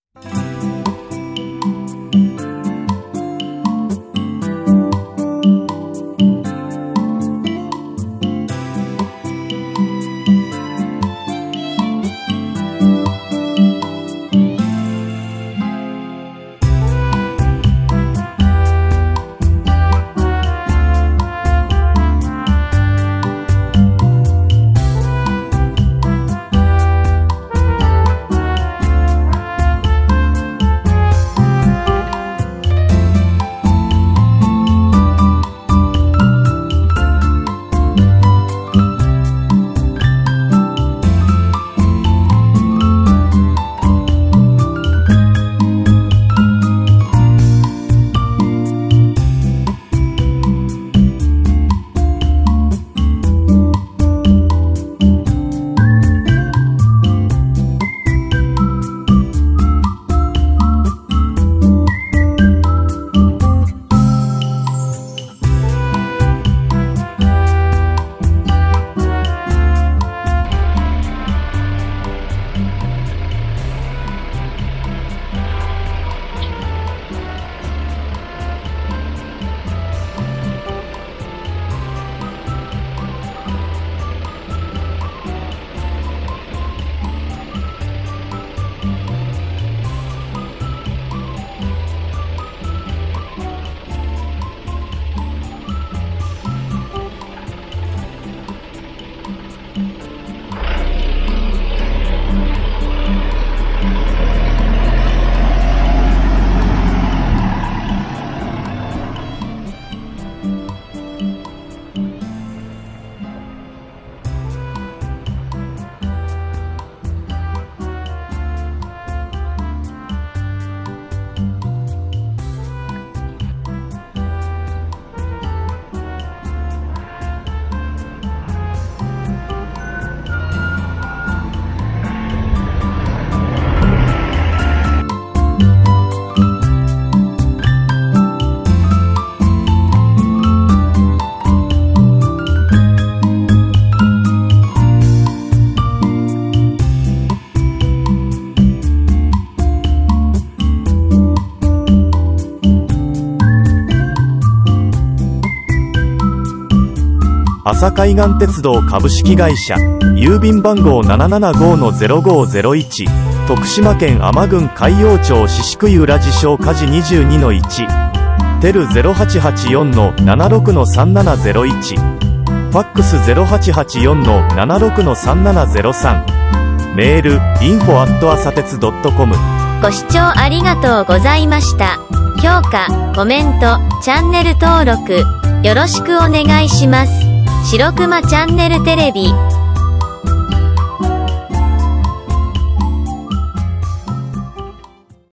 阿佐海岸鉄道株式会社、郵便番号 775-0501、徳島県海士郡海陽町宍喰浦自称火事 22-1、テル 0884-76-3701、ファックス 0884-76-3703、メール info@asatetsu.com。 ご視聴ありがとうございました。評価、コメント、チャンネル登録よろしくお願いします。白熊チャンネルテレビ